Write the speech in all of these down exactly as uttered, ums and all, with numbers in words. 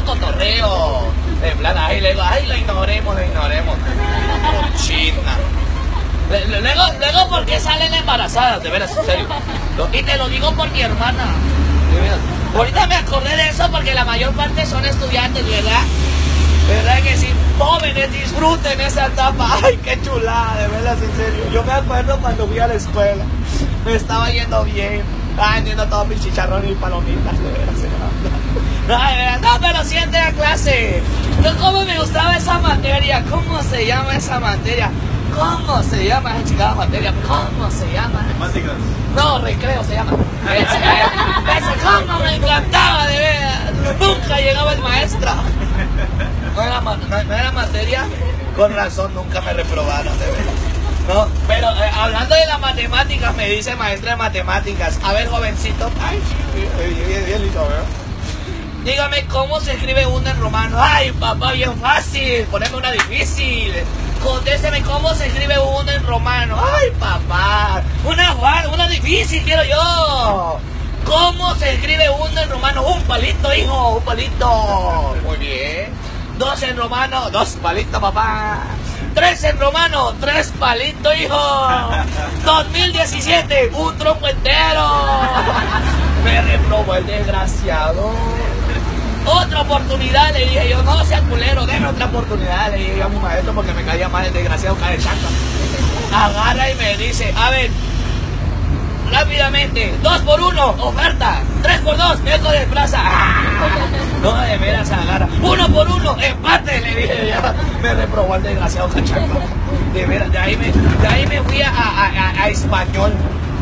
puro cotorreo. En plan, ay, le digo, ay, lo ignoremos, lo ignoremos. China. Luego, luego, ¿por qué salen embarazadas? De veras, en serio. Y te lo digo por mi hermana. De veras. Ahorita me acordé de eso porque la mayor parte son estudiantes, ¿verdad? ¿Verdad que sí? Jóvenes, disfruten esa etapa. Ay, qué chulada, de veras, en serio. Yo me acuerdo cuando fui a la escuela. Me estaba yendo bien. Ay, viendo todos mis chicharrones y palomitas, de veras. Ay, de veras. No, pero sí entré a clase. No, ¿cómo me gustaba esa materia? ¿Cómo se llama esa materia? ¿Cómo se llama esa chingada materia? ¿Cómo se llama? Matemáticas. No, recreo se llama. Ese, ¿cómo me encantaba, de veras? Nunca llegaba el maestro. No era, no, no era materia, con razón nunca me reprobaron, de veras. No, pero eh, hablando de las matemáticas, me dice maestra de matemáticas. A ver, jovencito. Ay, sí, bien, bien listo, ¿verdad? Dígame cómo se escribe uno en romano. Ay, papá, bien fácil. Poneme una difícil. Contésteme cómo se escribe uno en romano. Ay, papá. Una, una difícil quiero yo. ¿Cómo se escribe uno en romano? Un palito, hijo, un palito. Muy bien. Dos en romano, dos palitos, papá. Tres en romano, tres palitos, hijo. dos mil diecisiete, un tronco entero. Me reprobó el desgraciado. Otra oportunidad, le dije yo, no sea culero, déme otra oportunidad, le dije yo a mi maestro porque me caía mal el desgraciado cara de chaca. Agarra y me dice, a ver, rápidamente, dos por uno, oferta, tres por dos, me de plaza. ¡Ah! No, de veras agarra, uno por uno, empate, le dije ya. Me reprobó el desgraciado cachaca. De veras, de ahí me, de ahí me fui a, a, a, a español.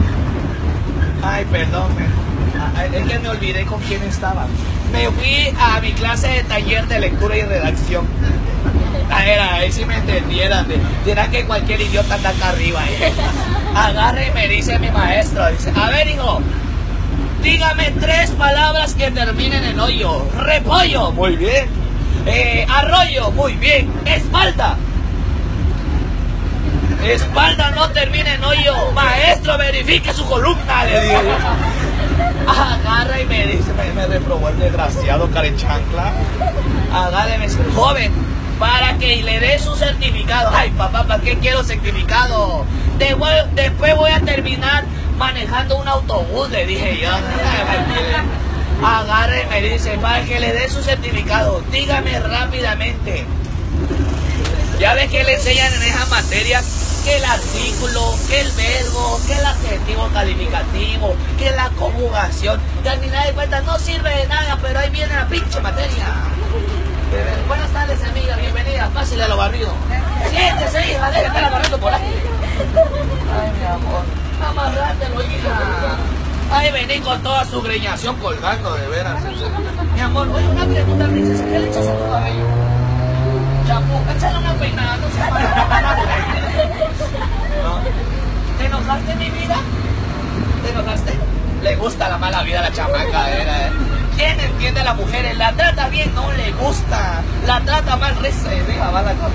Ay, perdón, me... es que me olvidé con quién estaba. Me fui a mi clase de taller de lectura y redacción. Era, ahí si me entendieran. Dirán que cualquier idiota anda acá arriba. ¿eh? Agarra y me dice mi maestro. Dice, a ver, hijo, dígame tres palabras que terminen en hoyo. Repollo, muy bien. Eh, arroyo, muy bien. Espalda. Espalda no termina en hoyo. Maestro, verifique su columna, le digo. Agarra y me dice, me, me reprobó el desgraciado carechancla. Agarra y me dice, joven, para que le dé su certificado. Ay, papá, ¿para qué quiero certificado? Después, después voy a terminar manejando un autobús, le dije yo. Agarra y me dice, para que le dé su certificado, dígame rápidamente. Ya ves que le enseñan en esa materia que el artículo, que el verbo, que el adjetivo calificativo, que la conjugación, que al final de cuentas no sirve de nada, pero ahí viene la pinche materia. Eh, buenas tardes, amiga, bienvenida, pásale a lo barrido. Siéntese, hija, deje de estar amarrando por ahí. Ay, mi amor, amarrátelo, hija. Ay, vení con toda su greñación colgando, de veras. Mi amor, oye, una pregunta, princesa, ¿qué le echas a tu cabello? Champú, échale una peinada, no se para. ¿No? ¿Te enojaste, mi vida? ¿Te enojaste? Le gusta la mala vida a la chamaca, ¿eh? ¿Quién entiende a las mujeres? La trata bien, no le gusta. La trata mal, reza y deja, va la cosa.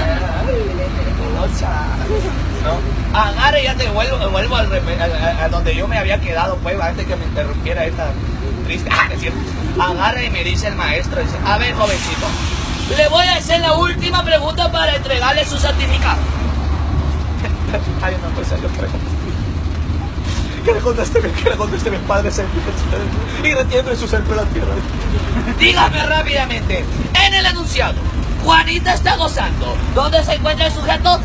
¿No? Agarre y ya te vuelvo, vuelvo al, a, a donde yo me había quedado, pues, antes que me interrumpiera esta triste. Ah, es cierto. Agarre y me dice el maestro, dice, a ver, jovencito, le voy a hacer la última pregunta para entregarle su certificado. Ay, no, pues yo pregunto. Que le conteste, que le conteste mi padre y retiembre su ser por la tierra. Dígame rápidamente, en el enunciado, Juanita está gozando. ¿Dónde se encuentra el sujeto?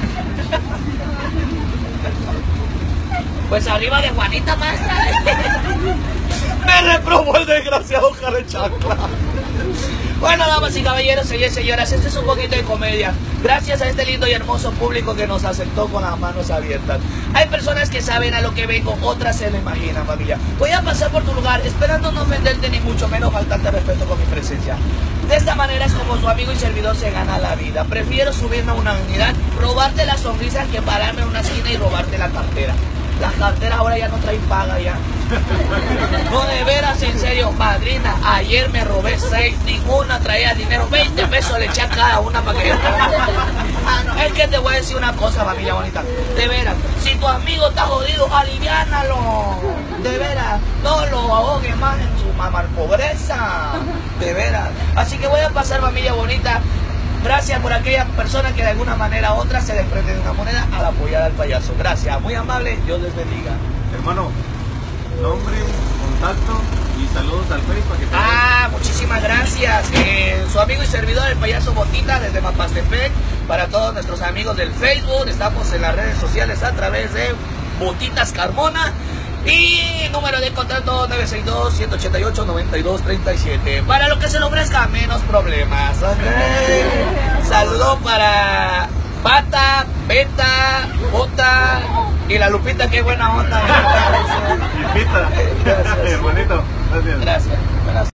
Pues arriba de Juanita, maestra. Me reprobó el desgraciado carechancla. Bueno, damas y caballeros, señores y señoras, esto es un poquito de comedia. Gracias a este lindo y hermoso público que nos aceptó con las manos abiertas. Hay personas que saben a lo que vengo, otras se lo imaginan, familia. Voy a pasar por tu lugar, esperando no ofenderte ni mucho menos faltarte respeto con mi presencia. De esta manera es como su amigo y servidor se gana la vida. Prefiero subirme a una unidad, robarte la sonrisa que pararme en una esquina y robarte la cartera. Las carteras ahora ya no traen paga ya. No, de veras, en serio, madrina, ayer me robé seis, ninguna traía dinero, veinte pesos le eché a cada una para que yo... Ah, no, es que te voy a decir una cosa, familia bonita, de veras, si tu amigo está jodido, aliviánalo, de veras, no lo ahogues más en su mamar pobreza, de veras. Así que voy a pasar, familia bonita. Gracias por aquella persona que de alguna manera u otra se desprende de una moneda al apoyar al payaso. Gracias, muy amable, Dios les bendiga. Hermano, nombre, contacto y saludos al Facebook para que te Ah, muchísimas gracias. Eh, su amigo y servidor, el payaso Botita, desde Mapastepec. Para todos nuestros amigos del Facebook, estamos en las redes sociales a través de Botitas Carmona. Y número de contacto nueve seis dos, uno ocho ocho, nueve dos tres siete. Para lo que se le ofrezca, menos problemas. Okay. Saludos para Pata, Beta, Bota y la Lupita, qué buena onda. Lupita, hermanito, gracias. Gracias.